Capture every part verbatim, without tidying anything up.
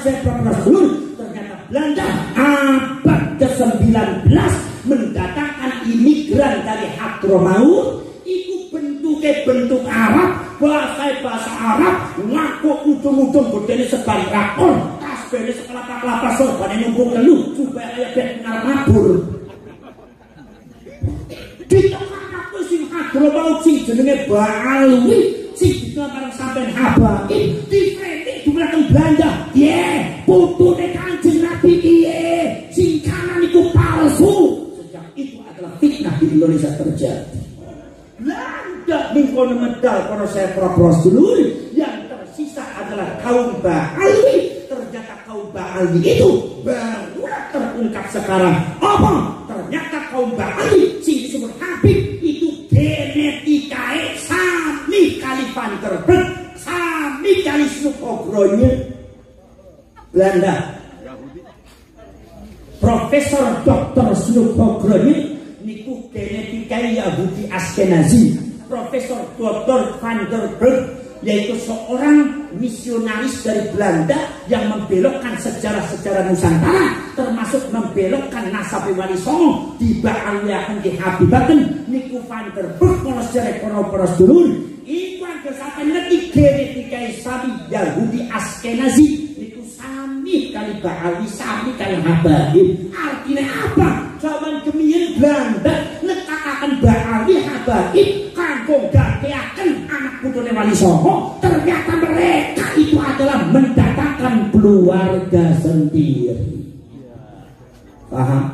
proses dulu, ternyata Belanda abad ke sembilan belas mendatangkan imigran dari Hadramaut. Itu bentuknya bentuk Arab, bahasa bahasa Arab, ngaku ujung-ujung berdiri sebar rakon, tasbihnya sekelapa-kelapa sorbannya numpuk teluh, supaya kayak bed ngar mabur. Di tengah aku sing Hadramaut sing jenenge Ba'alwi, sing dikatakan sampean Habaib, di framing di belakang Belanda, ye, putune Kanjeng Nabi ye, sing kanan itu palsu. Sejak itu adalah fitnah di Indonesia terjadi. Belanda mengkono medal para saya propros dulu, yang tersisa adalah kaum Ba'alwi. Ternyata kaum Ba'alwi itu baru terungkap sekarang. Apa? Ternyata kaum Ba'alwi si disebut Habib itu genetikae sami kali Van der Berg, sami kali Snoekogronya Belanda. Profesor Doktor Snoekogronya niku genetikae Yahudi Askenazi. Profesor Doktor Van der Berg yaitu seorang misionaris dari Belanda yang membelokkan sejarah-sejarah Nusantara, termasuk membelokkan nasabe Wali Songo di Ba'alwiaken di Habibaken niku Van der Berg kalau sejarah para sedulur iku angger sampeyan ngerti genetika sami Yahudi Askenazi niku sami kali Ba'alwi sami kali Habaib. Artinya apa? Zaman kemiyen Belanda nekakaken Ba'alwi Habaib kanggo gateaken anak putune Wali Songo. Ternyata mereka itu adalah mendatangkan keluarga sendiri. Paham?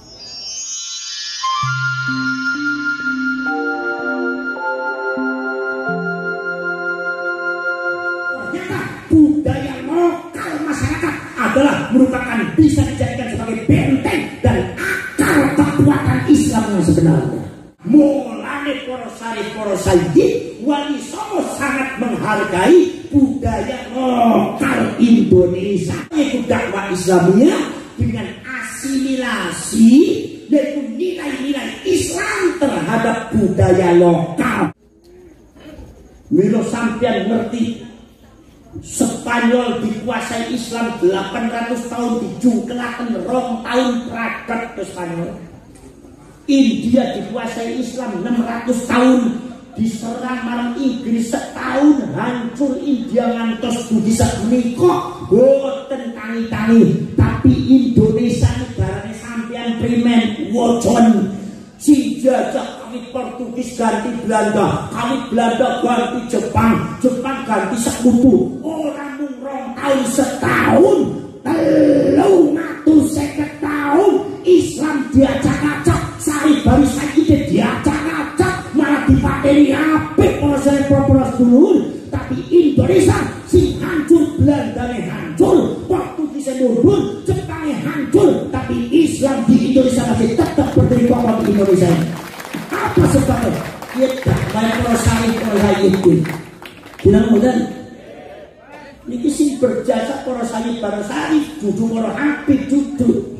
Ternyata budaya lokal masyarakat adalah merupakan bisa dijadikan sebagai benteng dan akar kekuatan Islam yang sebenarnya. Mulane para sarif para sayyid Wali Songo sangat menghargai budaya lokal Indonesia, yaitu dakwah Islamiyah dengan asimilasi, yaitu nilai-nilai Islam terhadap budaya lokal. Milo sampean ngerti Spanyol dikuasai Islam delapan ratus tahun dijungkelaken rong tahun pragat ke Spanyol. India dikuasai Islam enam ratus tahun, diserang marang Inggris setahun hancur India ngantos budi sakmenika boten tangi-tangi. Tapi Indonesia negarane sampean primen wocon si jajah kami Portugis ganti Belanda, kami Belanda ganti Jepang, Jepang ganti sekutu. Orang mung rong tahun setahun telung atus seket tahun Islam diacak-acak. Sari baru saja diacak-acak malah dipateni apik para saya propos dulu. Tapi Indonesia sing hancur, Belandane hancur, Portugisnya mundur, Jepangnya hancur, tapi Islam di Indonesia masih tetap berdiri kokoh di Indonesia. Apa sebabnya? Ya tak baik para sari para saya itu. Bilang modal. Niki sing berjasa para sari para sari, duduk para Habib duduk.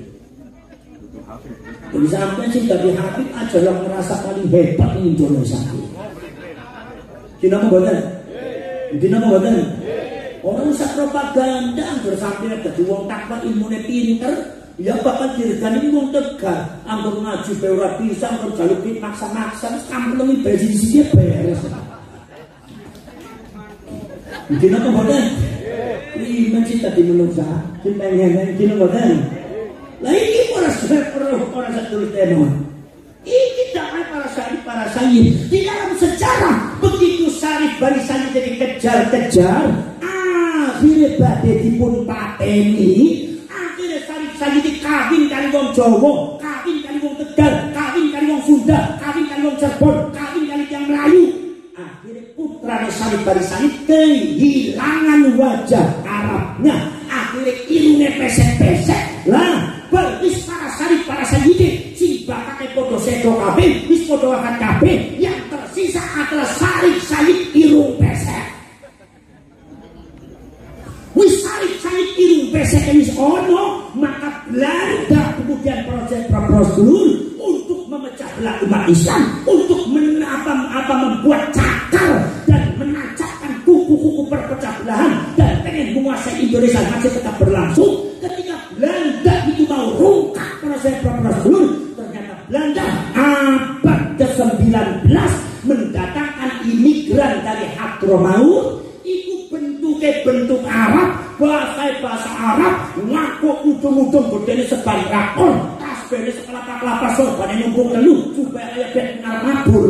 Jadi sampai sih dari Habib aja yang merasa paling hebat di Indonesia. Kina mau badan, kina mau badan. Orang usah propaganda, bersamping ada wong takwa ilmunya pinter, ya bakal dirgani wong tegar. Anggur ngaji beura bisa, anggur jaluk duit maksa-maksa, kampung ini baju di sini beres. Kina mau badan, lima sih tadi menungsa, kita ingin kina mau badan. Lah ini para para para satu tenon. Ini damai para syarif para sayyid. Di dalam sejarah begitu syarif bari sayyid jadi kejar-kejar, akhirnya badhe dipun pateni. Akhirnya syarif sayyid kawin kali wong Jawa, kawin kali wong Tegal, kawin kali wong Sunda, kawin kali wong Cirebon, kawin kali yang Melayu. Akhirnya putra syarif bari sayyid kehilangan wajah Arabnya. Akhirnya ilmunya pesek-pesek. Lah wis para syarif para sayyid si bakake podo sedo kabeh wis podo akan kabeh, yang tersisa adalah syarif sayyid irung pesek. Wis syarif sayyid irung pesek wis ono, maka Belanda kemudian proses prosedur untuk memecah belah umat Islam, untuk apa, apa membuat cakar dan menancapkan kuku-kuku perpecah belahan dan pengen menguasai Indonesia masih tetap berlangsung. Ketika Belanda itu mau rungkak para saya Rasulullah, ternyata Belanda abad ke sembilan belas mendatangkan imigran dari Hadramaut. Itu bentuknya bentuk Arab, bahasa bahasa Arab, ngaku ujung-ujung bedanya sebar rakon, tasbihnya sekelapa-kelapa sorbannya nyumbung telu, supaya ayah ben ngarmabur.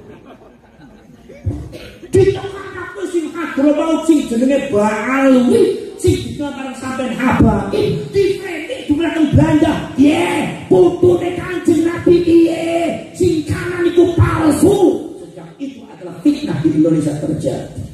Di tengah aku sing Hadramaut sing jenenge Ba'alwi, sing dikatakan sampean Habaib, di frame di belakang Belanda, ye, putune Kanjeng Nabi ye, sing kanan itu palsu. Sejak itu adalah fitnah di Indonesia terjadi.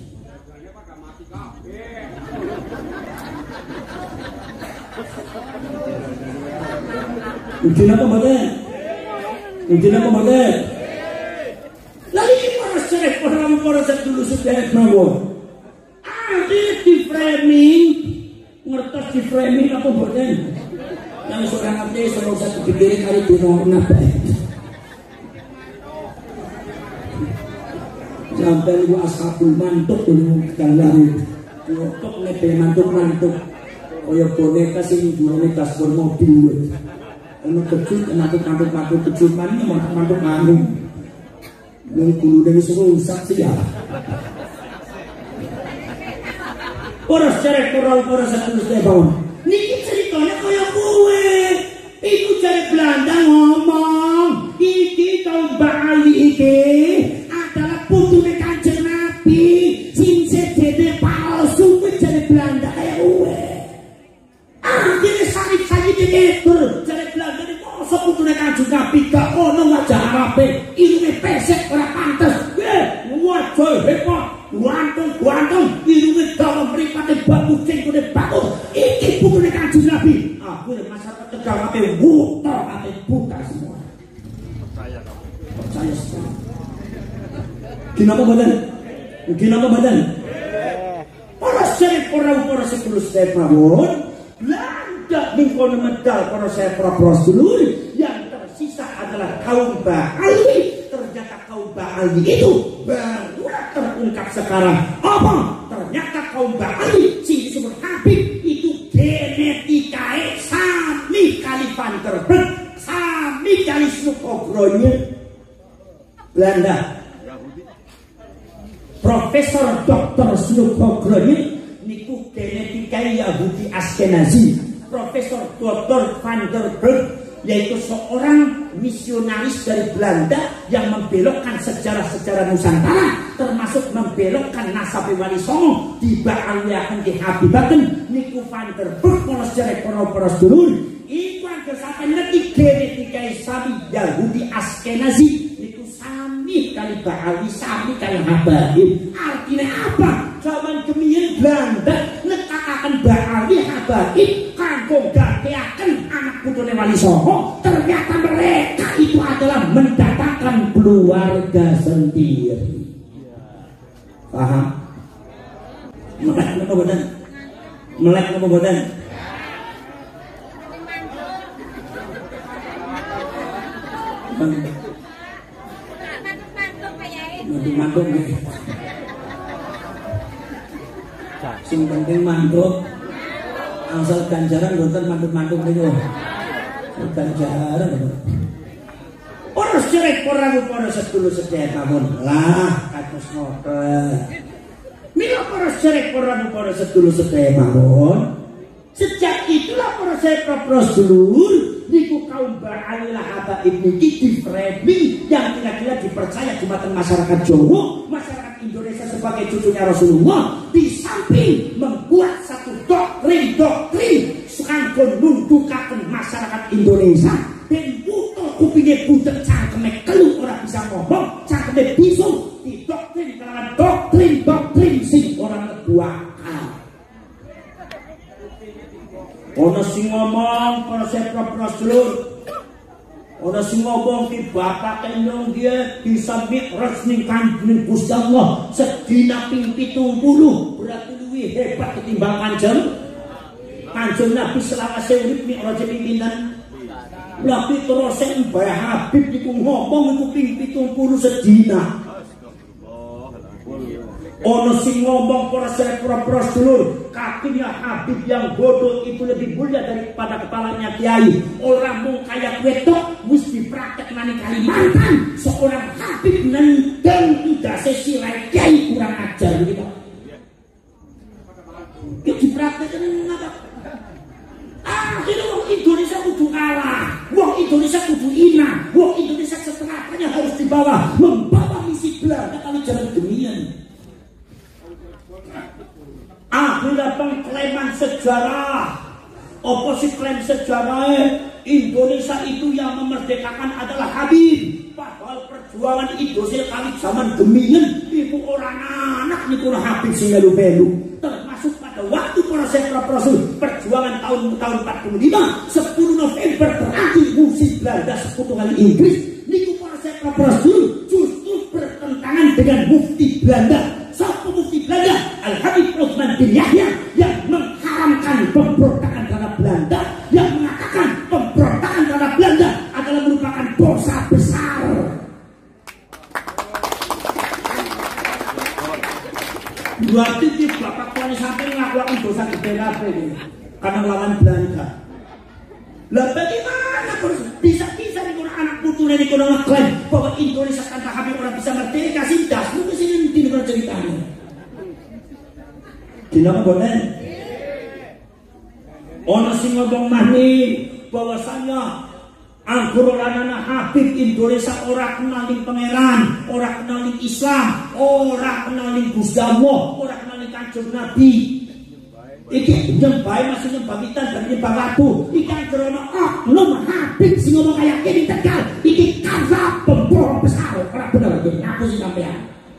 Mungkin apa badan? Mungkin apa badan? Lalu ini para serek orang-orang dulu sudah mawon. Ada di framing, ngertos di framing apa badan? Yang seorang nanti selalu satu pikirin kali di norma baik. Sampai lu ashabul mantuk dulu kalau untuk nebe mantuk-mantuk. Kaya boneka sing durunge dashboard mobil. Ono kecil mantuk-mantuk-mantuk kecil mani mantuk-mantuk anu. Wong kulune wis rusak sih ya. Ora cerek ora ora satus tahun. Niki ceritanya kaya kowe. Iku jare Belanda ngomong, iki kaum Ba'ali iki adalah putune Kanjeng Nabi. Sing sedene palsu kuwi jare Belanda kaya kowe. Akhirnya sakit-sakit ini jadi Belanda ini kosok putune Kanjeng Nabi gak ono wajah Arabe ilune pesek ora pantes wajah hebat guanteng-guanteng ilune dalam mripate batu cengkone batu iki putune Kanjeng Nabi. Akhirnya masyarakat Tegal ate wuto ate buka semua percaya kamu percaya semua. Kenapa badan? Kenapa badan? Para sering orang-orang sepuluh step mawon Belanda mengkono medal para saya Rasulullah, yang tersisa adalah kaum Ba'ali. Ternyata kaum Ba'ali itu baru terungkap sekarang. Apa? Ternyata kaum Ba'ali sing disebut Habib itu genetikae sami kali Van der Berg, sami kali Snukogronya Belanda. Profesor Doktor Snukogronya niku genetika Yahudi Askenazi. Profesor Doktor Van der Berg yaitu seorang misionaris dari Belanda yang membelokkan sejarah-sejarah Nusantara, termasuk membelokkan nasab Wali Songo di Ba'alwiaken di Habibaken. Niku Van der Berg polos sejarah para-para sedulur iku angger sampai ngerti genetika sami Yahudi Askenazi niku sami kali Ba'alwi sami kali Habaib. Artinya apa? Zaman kemiyen Belanda netakaken Ba'alwi Habaib kanggo gadeaken anak putune Wali Songo. Ternyata mereka itu adalah mendatangkan keluarga sendiri. Paham? Melek napa boten? Melek napa boten? Mantuk-mantuk sing penting mantuk, asal ganjaran boten mantuk-mantuk niku. Ganjaran. Ora cerek ora para sedulur sedherek mawon. Lah kados ngoten. Mila para cerek ora para sedulur sedherek mawon. Sejak itulah para sedherek sedulur niku kaum Ba'ali Habaib niki di framing yang kira-kira dipercaya di mata masyarakat Jawa, masyarakat Indonesia sebagai cucunya Rasulullah, di samping membuat satu doktrin-doktrin kanggo nundukaken masyarakat Indonesia dan butuh kupingnya budek cangkeme kelu ora bisa ngomong, cangkeme bisu di doktrin kelawan doktrin-doktrin sing ora mlebu akal. Ono sing ngomong para sepra sedulur, ono sing ngomong ki bapak kendong dia bisa mikraj ning Kanjeng Gusti Allah sedina ping pitung puluh, berarti luwih hebat ketimbang Kanjeng Kanjeng Nabi selawase urip mikraj ping pinten? Lha terus Mbah Habib iku ngomong iku ping pitung puluh sedina. Ono sing ngomong para para sedulur, kakinya Habib yang bodoh itu lebih mulia daripada kepalanya kiai. Orang mau kayak wetok wis dipraktek nani Kalimantan. Seorang Habib nenteng tidak sesuai kiai kurang ajar gitu. Kita dipraktek ngapa? Akhirnya wong Indonesia kudu kalah, wong Indonesia kudu ina, wong Indonesia setengahnya harus dibawa membawa misi Belanda kali jalan demian. Akhirnya pengklaiman sejarah, oposisi klaim sejarah Indonesia itu yang memerdekakan adalah Habib. Padahal perjuangan Indonesia kali zaman demian itu orang anak nih kurang Habib sing melu-melu. Termasuk pada waktu proses Rasul perjuangan tahun tahun empat puluh lima sepuluh November berakhir musim Belanda sekutukan Inggris. Niku proses Rasul justru bertentangan dengan mufti Belanda. Siapa mufti Belanda? Al Habib Utsman bin Yahya yang mengharamkan pemberontakan terhadap Belanda, yang mengatakan pemberontakan terhadap Belanda adalah merupakan dosa besar. Berarti di bapak tuan sampai melakukan dosa gede ini karena melawan Belanda. Lah bagaimana bisa-bisa nih kalau anak putu ini kalau ngeklaim bahwa Indonesia tanpa Habib orang bisa merdeka sih das lu kesini di negara ceritanya. Di nama boten. Ono sing ngomong mahni bahwasanya anggur lanana Habib Indonesia ora kenaling pangeran, ora kenaling Islam, ora kenaling Gusti Allah, ora kenaling Kanjeng Nabi. Iki nyembah masih nyembah kita dan nyembah batu. Ikan krono oknum Habib sing ngomong kayak gini Tegal. Iki karena pembohong besar. Ora bener iki aku sih sampean.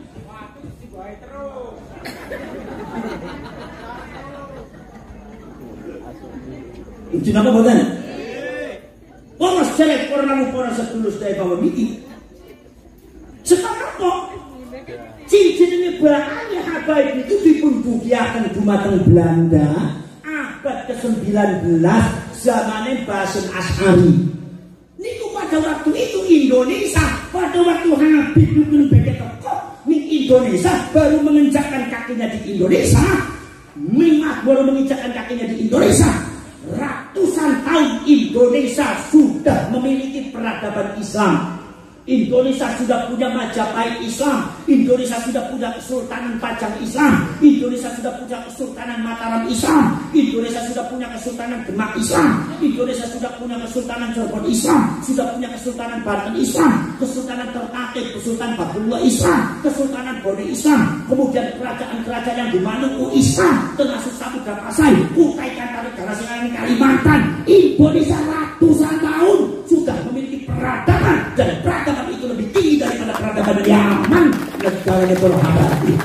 Iki napa boten? Wong selek ora para sedulur sedaya bahwa iki. Sekarang kok cincin ini bahaya Habaib itu dipunbukiakan dumateng Belanda abad ke sembilan belas zamannya Basim Asy'ari. Niku pada waktu itu Indonesia pada waktu Habib Ibnu Beke Teko di Indonesia baru menginjakkan kakinya di Indonesia, Mimah baru menginjakkan kakinya di Indonesia. Ratusan tahun Indonesia sudah memiliki peradaban Islam. Indonesia sudah punya Majapahit Islam, Indonesia sudah punya Kesultanan Pajang Islam, Indonesia sudah punya Kesultanan Mataram Islam, Indonesia sudah punya Kesultanan Demak Islam, Indonesia sudah punya Kesultanan Cirebon Islam, sudah punya Kesultanan Banten Islam, Kesultanan Ternate, Kesultanan Babulwa Islam, Kesultanan Bone Islam, kemudian kerajaan-kerajaan yang di Maluku Islam, termasuk Samudra Pasai, Kutai Kartanegara Singaran Kalimantan. Indonesia ratusan tahun sudah memiliki peradaban dan peradaban itu lebih tinggi daripada peradaban Yaman negaranya para Habib.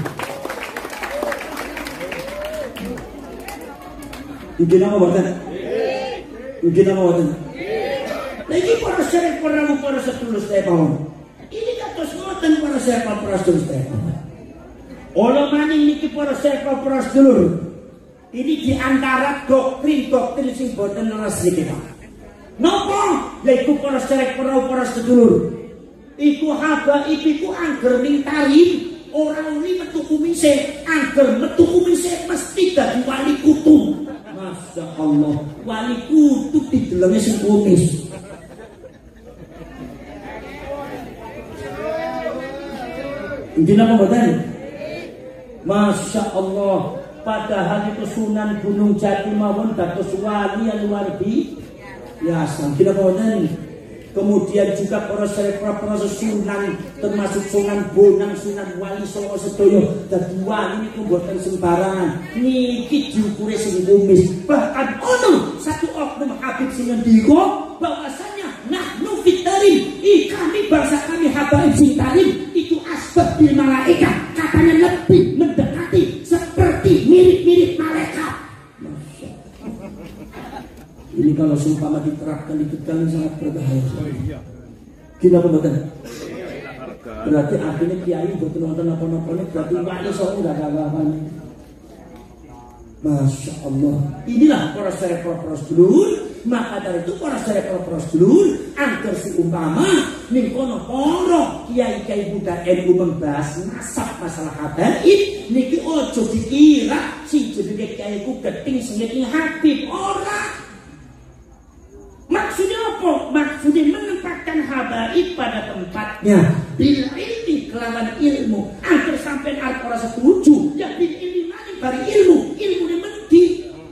Uji nama boten? Uji nama boten? Lagi para syarif para para sedulur saya paham. Ini kados ngoten para syarif para sedulur saya. Ola maning niki para syarif para sedulur. Ini di antara doktrin-doktrin sing boten leres niki Pak. Napa? Yaiku para syarif para para sedulur. Iku Habaib iku angger ning tarim ora uli metu kumise, angger metu kumise mesti dadi wali kutub. Masya Allah, wali kutub didelenge sing kumis. Ini apa boten? Masya Allah, padahal itu Sunan Gunung Jati mawon dados wali yang luar biasa. Kita boten. Kemudian juga para para Sunan termasuk Sunan Bonang, Sunan Wali Songo Sedoyo dadi wali niku mboten sembarangan. Niki diukure sing kumis. Bahkan ono satu oknum Habib sing ngendika bahwasanya nahnu fitarim, kami bangsa kami Habaib sing tarim itu asbab bil malaikat, katanya lebih mendekati seperti mirip-mirip malaikat. Ini kalau seumpama diterapkan di Tegal sangat berbahaya. Gila pembuatan. Berarti akhirnya kiai buat nonton apa-apa ini berarti wali soalnya nggak ada apa-apa. Masya Allah. Inilah para syarif para sedulur Maka dari itu para sedherek para sedulur, angger umpama ning kono para kiai-kiai Buddha N U membahas nasab masalah habaib niki ojo dikira si jenenge kiai ku geting sing Habib ora. Maksudnya apa? Maksudnya menempatkan habaib pada tempatnya. Bil ilmi kelawan ilmu. Angger sampean arep ora setuju, ya bil ilmi mari bari ilmu, ilmu ne mendhi.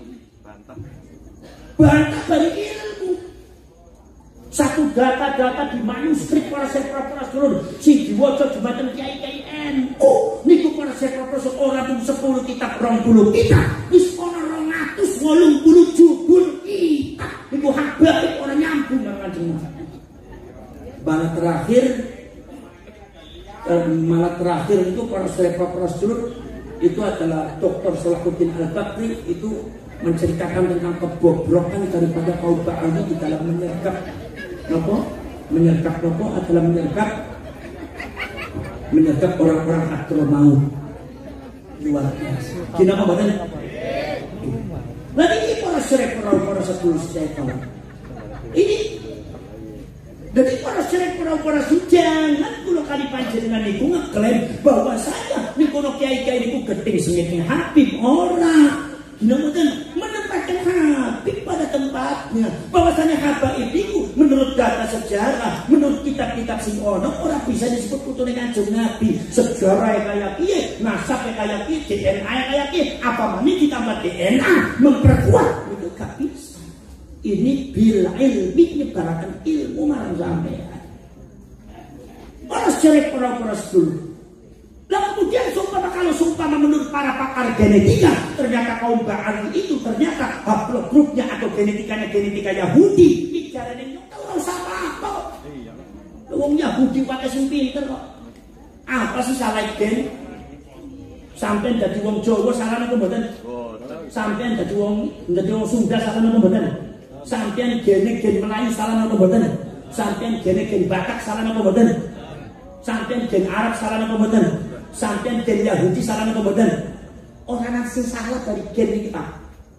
Bantah bari ilmu. Satu data-data di manuskrip para sepra-para sedulur sing diwaca jembatan kiai-kiai N U niku para sepra-para ora mung sepuluh kitab rong puluh kitab wis ana rong atus wolung puluh judul kitab niku habaib ora nyambung karo Kanjeng Nabi. Malah terakhir eh, malah terakhir itu para sepra-para sedulur itu adalah Doktor Salahuddin Al-Bakri itu menceritakan tentang kebobrokan daripada kaum Ba'ali di dalam menyergap nopo, menyergap nopo adalah menyergap menyergap orang-orang Hadramaut luar biasa. Kina apa badan? Lalu ini para syarif para para sedulur setan. Ini jadi para syarif para para jangan kula kali panjenengan niku ngeklaim bahwa saya niku kiai-kiai niku geting sing Habib ora. Namun menempatkan Habib pada tempatnya. Bahwasanya Habib itu menurut data sejarah, menurut kitab-kitab sing ono orang bisa disebut putune Kanjeng Nabi. Sejarah kayak piye, nasabnya kayak piye, D N A kayak piye, apa mani ditambah D N A memperkuat itu gak bisa. Ini bila ilmi nyebarkan ilmu marang sampean. Orang sejarah para-para sedulur. Lalu kemudian sumpah kalau sumpah menurut para pakar genetika ternyata kaum Ba'ali itu ternyata haplogrupnya atau genetikanya genetika Yahudi. Bicaranya nyok tahu sama apa? Wong Yahudi pakai sing pinter kok. Apa sih salah gen? Sampai jadi wong Jawa salah napa mboten? Sampai jadi wong jadi wong Sunda salah napa mboten? Sampai genek gen Melayu salah napa mboten? Sampai genek gen Batak salah napa mboten? Sampai gen Arab salah napa mboten? Sampai gen Yahudi salah napa mboten? Ora ana sing salah dari gen iki, Pak.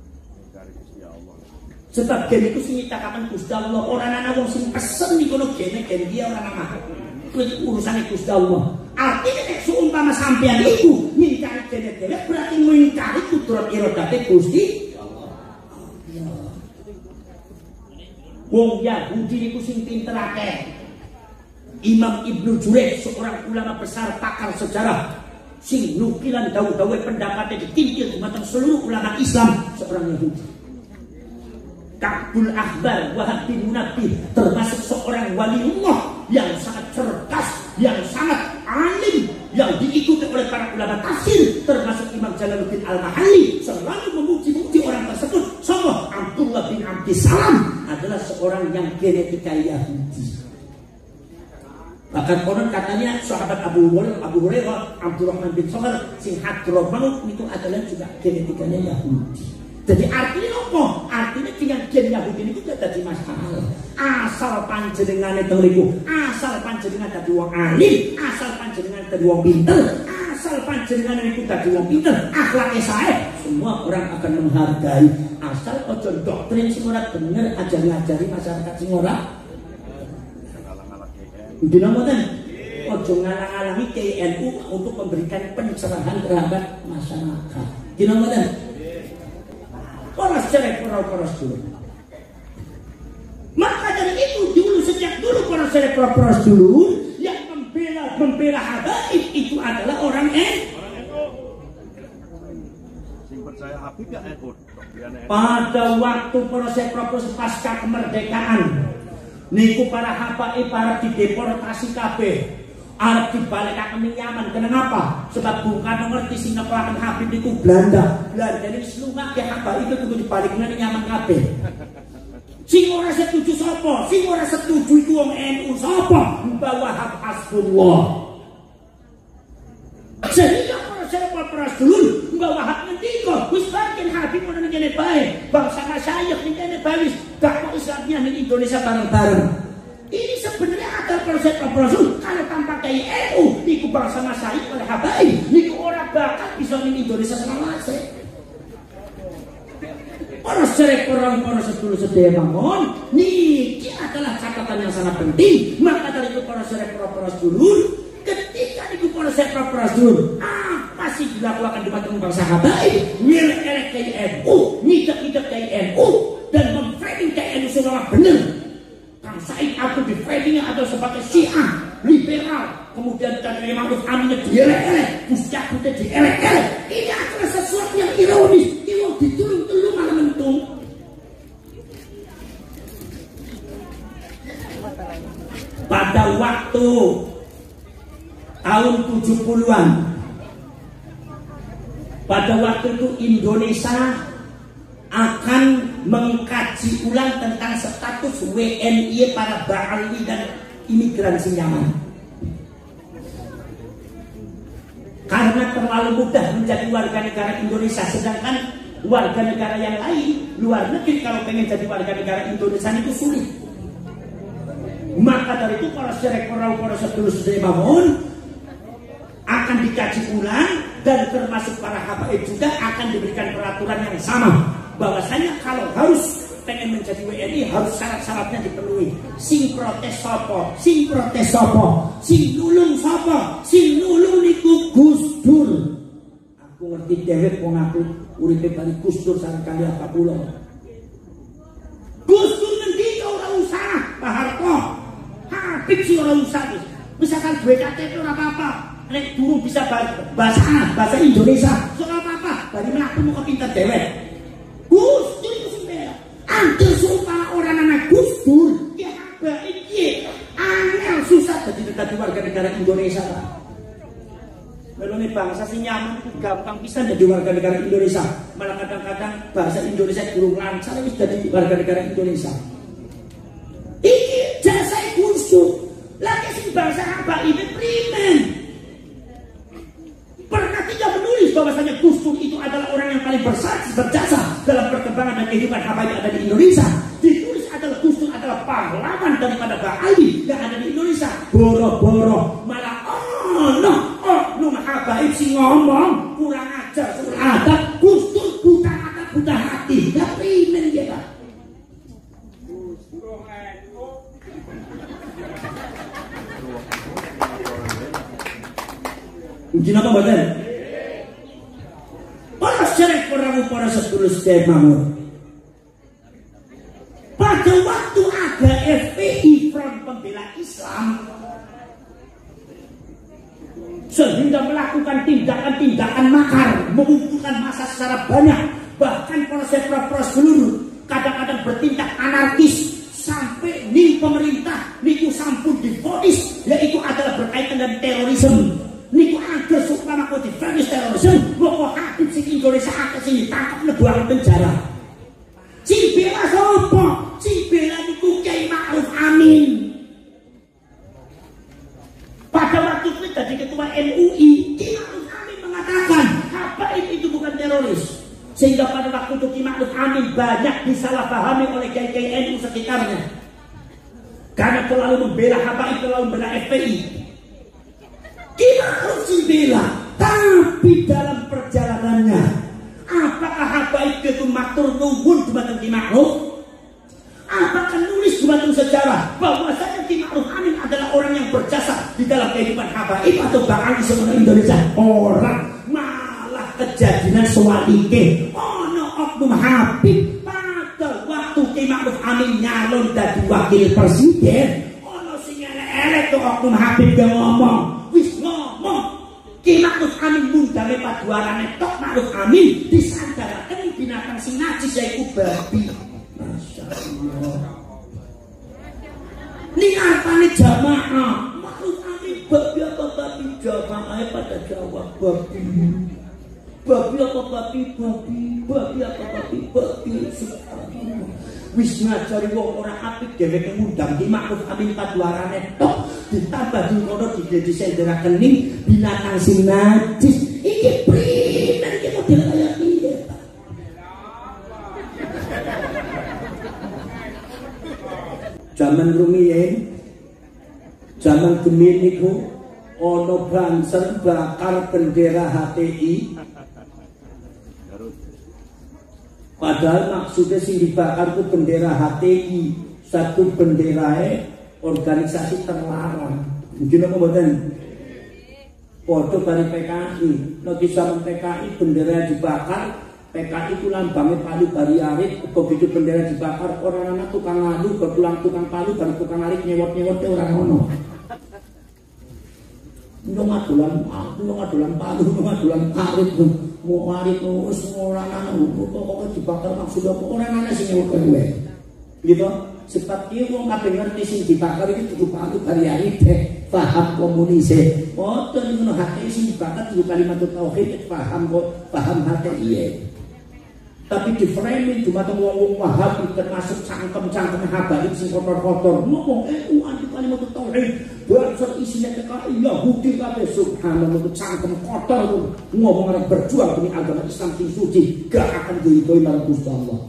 Sebab gen iku sing nyiptakaken Gusti Allah, ora ana wong sing pesen niku gene gen dia ora nama. Kuwi urusane Gusti Allah. Artinya nek seumpama sampean iku ngingkari gene dhewe berarti ngingkari kudrat iradate Gusti Allah. Wong Yahudi niku sing pinter akeh. Imam Ibnu Jurayj seorang ulama besar pakar sejarah sing nukilan dawu-dawu pendapatnya ditintil di mata seluruh ulama Islam seorang Yahudi. Ka'bul Ahbar Wahab bin Munabbih termasuk seorang waliullah yang sangat cerdas, yang sangat alim, yang diikuti oleh para ulama tafsir termasuk Imam Jalaluddin Al-Mahalli selalu memuji-muji orang tersebut. Sama Abdullah bin Abdissalam adalah seorang yang genetika Yahudi. Bahkan konon katanya sahabat Abu Hurairah, Abu Hurairah, Abdurrahman bin Sakhar sing Hadramaut itu adalah juga genetikanya Yahudi. Jadi artinya apa? Artinya dengan gen Yahudi itu tidak jadi masalah. Asal panjenengane teng mriku, asal panjenengan dadi wong alim, asal panjenengan dadi wong pinter, asal panjenengan niku dadi wong pinter, akhlake sae, semua orang akan menghargai. Asal ojo doktrin sing ora bener aja ngajari masyarakat sing ora Dina mboten ojo ngalang-alangi K N U untuk memberikan pencerahan terhadap masyarakat. Dina mboten. Para sedherek para sedulur. Maka dari itu dulu sejak dulu para sedherek para sedulur yang membela membela habaib itu adalah orang N U. Sing percaya Habib ya N U. Pada waktu para sedherek pasca kemerdekaan niku para habaib para dideportasi kabeh arep dibalekake ning Yaman. Kenapa? Sebab Bung Karno ngerti sing nekelaken Habib niku Belanda. Belanda ini slungake habaib itu kudu dibalekne ning Yaman kabeh. Sing ora setuju sapa? Sing ora setuju iku wong N U sapa? Mbah Wahab Hasbullah. Sehingga para sahabat para sedulur Mbah Wahab ngendika wis bagian Habib ora ngene bae. Bangsa masyayikh ning kene bae wis dakwah Islamnya di Indonesia bareng-bareng. Ini sebenarnya akal proses proses kalau tanpa K N U niku bangsa masyayikh oleh habaib niku ora bakal bisa ning Indonesia selawase. Ora serek orang para sedulur sedaya bangun, niki adalah catatan yang sangat penting. Maka dari itu para serek para sedulur, ketika niku para serek para sedulur, apa sih dilakukan di mateng bangsa habaib, nyelek-elek K I N U, ngidak-ngidak K I N U, dan memframing K I N U seolah benar. Kang Said aku di framingnya atau sebagai Syiah liberal, kemudian Kang Ma'ruf Aminnya dielek-elek, Gus Yakutnya dielek-elek. Ini adalah sesuatu yang ironis. Iwang ditulung-tulung malah mentung. Pada waktu tahun tujuh puluhan, pada waktu itu Indonesia akan mengkaji ulang tentang status W N I para Ba'alwi dan imigran Sinyaman. Karena terlalu mudah menjadi warga negara Indonesia, sedangkan warga negara yang lain luar negeri kalau pengen jadi warga negara Indonesia itu sulit. Maka dari itu para serek para para sedulur sedaya bangun akan dikaji ulang, dan termasuk para habaib juga akan diberikan peraturan yang sama, bahwasanya kalau harus pengen menjadi W N I harus syarat-syaratnya dipenuhi. Sing protes sopo, sing protes sopo, sing nulung sopo, sing nulung niku Gus Dur. Aku ngerti dewek wong aku uripe bali Gus Dur sareng kali apa kula. Gus Dur ngendi ora usah, Pak Harto. Habib sih ora usah. Misalkan duwe K T P ora apa-apa. Nek durung bisa bahasa bahasa Indonesia, ora apa-apa. Bari mlaku muka pinter dewek. Gus Dur itu sendiri. Antar sumpah orang anak Gus Dur, ya habaib iki angel susah jadi dadi warga negara Indonesia, Pak. Melone bangsa Sinyaman itu gampang bisa jadi warga negara Indonesia. Malah kadang-kadang bahasa Indonesia durung lancar wis jadi warga negara Indonesia. Iki jasa Gus Dur. Lagi sing bangsa habaib primen. Pernah tidak menulis bahwasanya Gus Dur itu adalah orang yang paling bersaksi berjasa dalam perkembangan dan kehidupan habaib yang ada di Indonesia. Ditulis adalah Gus Dur adalah pahlawan daripada Ba'alwi yang ada di Indonesia. Boro-boro malah oh no oh no habaib si ngomong kurang ajar kurang adab. Gus Dur buta mata buta hati. Ya primen dia, Pak. Mungkin apa badan? Para serek para para sedulur sedaya bangun. Pada waktu ada F P I Front Pembela Islam sehingga melakukan tindakan-tindakan makar, mengumpulkan massa secara banyak, bahkan para serek para seluruh kadang-kadang bertindak anarkis sampai nih pemerintah niku sampun divonis yaitu adalah berkaitan dengan terorisme. Niku agar supaya kau difonis terorisme, mau habis sing Indonesia akan sini tangkap lebuang penjara. Si bela sopo, si bela niku Kiai Ma'ruf Amin. Pada waktu itu jadi ketua M U I, Kiai Ma'ruf Amin mengatakan habaib itu bukan teroris. Sehingga pada waktu itu Kiai Ma'ruf Amin banyak disalahpahami oleh Kiai-Kiai N U sekitarnya. Karena terlalu membela habaib, terlalu membela F P I. Kita harus dibela, tapi dalam perjalanannya apakah habaib itu matur nuwun dumateng Ki Ma'ruf? Apakah nulis dumateng sejarah bahwasanya Ki Ma'ruf Amin adalah orang yang berjasa di dalam kehidupan habaib atau Ba'alwi seluruh Indonesia? Orang malah kejadian sewalike ono oknum Habib pada waktu Ki Ma'ruf Amin nyalon dadi wakil presiden, ono sing elek-elek tuh oknum Habib yang ngomong Ki Ma'ruf Amin mundale paduarane tok Ma'ruf Amin disandaraken binatang sing najis yaiku babi. Masyaallah. Niatane jamaah. Ma'ruf Amin babi apa babi jamaah pada jawab babi. Babi apa babi babi. Babi apa babi babi. Wis ngajari wong ora apik dheweke ngundang Ki Ma'ruf Amin paduarane tok ditambah di kono digede sendera kening binatang sing najis. Iki primen iki model kaya piye, Pak? Zaman rumiyin, zaman gemin niku ana banser bakar bendera H T I. Padahal maksudnya sing dibakar itu bendera H T I, satu bendera organisasi terlarang. Mungkin apa mboten? Foto dari P K I, nanti sama P K I bendera dibakar, P K I itu lambangnya palu bari arit, begitu bendera dibakar orang anak tukang ngadu, berpulang tukang palu, baru tukang arit nyewot-nyewot orang ono. Lu ngadulan, lu ngadulan palu, lu ngadulan arit, mau arit terus orang anak, pokoknya dibakar maksudnya orang anak sih nyewot gue, gitu. Sebab dia wong kabeh ngerti sing dibakar iki kudu palu bari arit, paham komunis. Oh, to niku hati sing dibakar kudu kalimat tauhid, paham kok, paham hati iya. Tapi di framing cuma teng wong Wahabi termasuk cangkem-cangkem habalik sing kotor-kotor ngomong eh anti kalimat tauhid bangsa isinya P K I Yahudi kabeh subhanallah cangkem kotor ngomong orang berjuang demi agama Islam sing suci gak akan diridhoi marang Gusti Allah.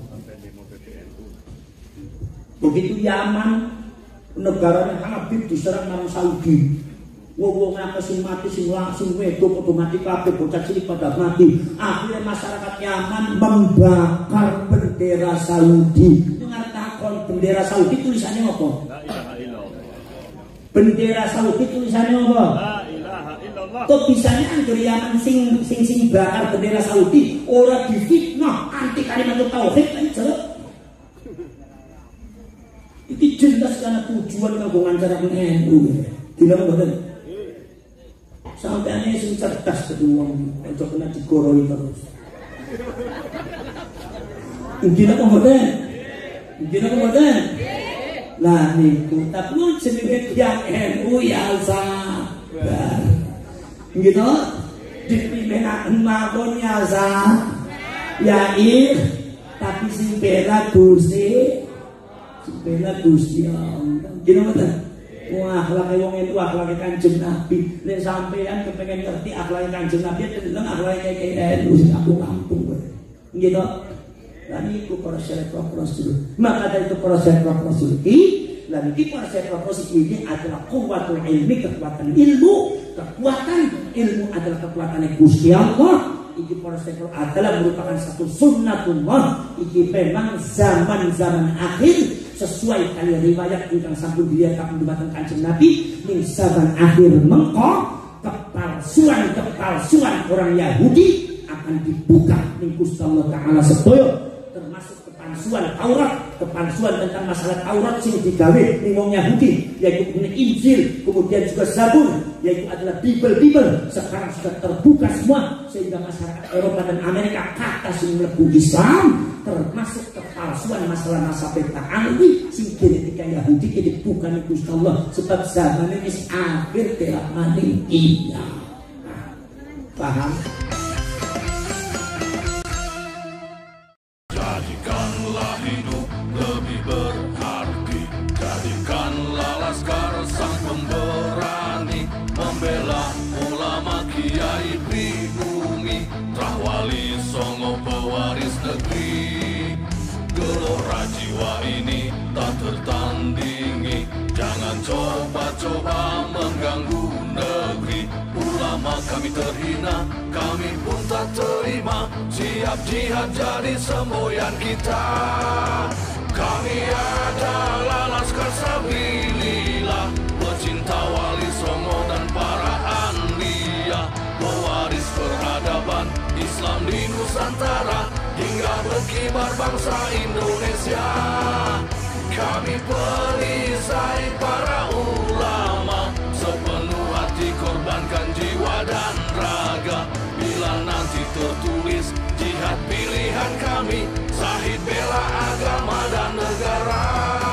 Begitu Yaman negaranya Habib diserang marang Saudi. Wong-wong akeh sing mati sing langsung wedok padha mati kabeh bocah cilik pada mati. Akhirnya masyarakat Yaman membakar bendera Saudi. Dengar takon bendera Saudi tulisannya apa? La ilaha illallah. Bendera Saudi tulisannya apa? La ilaha illallah. Kok bisanya anggur Yaman sing sing sing bakar bendera Saudi ora difitnah anti kalimat tauhid kan jelek. Iki jelas karena tujuan kanggo ngancaraken N U. Dina mboten. Sampai aneh sing cerdas ketemu ojo kena digoroi terus. Mungkin apa mboten? Mungkin apa mboten? Lah niku tapi jenenge tiang N U ya sabar. Gitu. Dipimpin mawon ya sa. Ya ir tapi sing bela Gusti. Sing bela Gusti Allah. Gitu mboten? Wah, akhlak wong itu akhlak Kanjeng Nabi. Nek sampean kepengen ngerti akhlak Kanjeng Nabi, deleng akhlak K N U sing aku kampung kowe. Nggih to? Lah niku para syekh Rasul. Maka dari itu para syekh Rasul iki, lah niki para syekh Rasul ini adalah kuwatul ilmi, kekuatan ilmu, kekuatan ilmu adalah kekuatan Gusti Allah. Iki para syekh adalah merupakan satu sunnatullah. Iki memang zaman-zaman akhir sesuai kali riwayat ingkang sampun diriwayatkan dumateng Kanjeng Nabi ning zaman akhir mengko kepalsuan-kepalsuan orang Yahudi akan dibuka ning Gusti Allah Taala sedaya termasuk kepalsuan Taurat, kepalsuan tentang masalah Taurat sing digawe ning wong Yahudi yaitu Injil, kemudian juga Zabur yaitu adalah Bible-Bible sekarang sudah terbuka semua sehingga masyarakat Eropa dan Amerika kata sing mlebu Islam termasuk kepalsuan masalah nasabah ta'alwi sing genetika Yahudi ini bukan Gusti Allah sebab zaman ini akhir telah mati iya. Paham? Jadikanlah hidup lebih berarti, jadikanlah laskar sang pemberani, membela ulama kiai pribumi, Rahwali Songo pewaris negeri. Gelora jiwa ini tak tertandingi, jangan coba-coba mengganggu negeri. Ulama kami terhina, kami pun tak terima, siap jihad jadi semboyan kita. Kami adalah laskar sabilillah, pecinta Wali Songo dan para anbiya, pewaris peradaban Islam di Nusantara hingga berkibar bangsa Indonesia. Kami perisai para ulama, sepenuh hati korbankan jiwa dan raga. Bila nanti tertulis jihad pilihan kami, Zahid bela agama dan negara.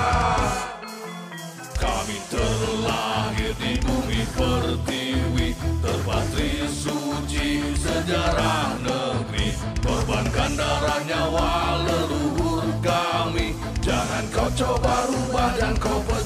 Kami terlahir di bumi pertiwi, terpatri suci sejarah negeri, korbankan darah nyawa leluhur kami. Jangan kau coba rubah dan kau